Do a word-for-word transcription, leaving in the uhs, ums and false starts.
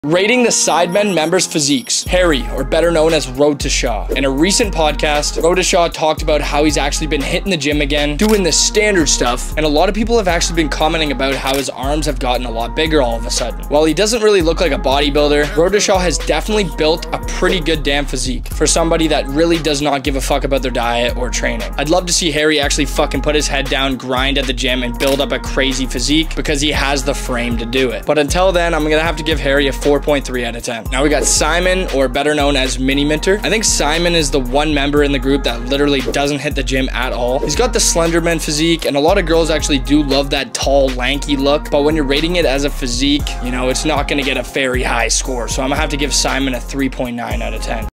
Rating the Sidemen members' physiques, Harry, or better known as Road to Shaw. In a recent podcast, Road to Shaw talked about how he's actually been hitting the gym again, doing the standard stuff, and a lot of people have actually been commenting about how his arms have gotten a lot bigger all of a sudden. While he doesn't really look like a bodybuilder, Road to Shaw has definitely built a pretty good damn physique for somebody that really does not give a fuck about their diet or training. I'd love to see Harry actually fucking put his head down, grind at the gym, and build up a crazy physique because he has the frame to do it. But until then, I'm gonna have to give Harry a four point three out of ten. Now we got Simon, or better known as Mini Minter. I think Simon is the one member in the group that literally doesn't hit the gym at all. He's got the Slenderman physique, and a lot of girls actually do love that tall, lanky look, but when you're rating it as a physique, you know, it's not gonna get a very high score. So I'm gonna have to give Simon a three point nine out of ten.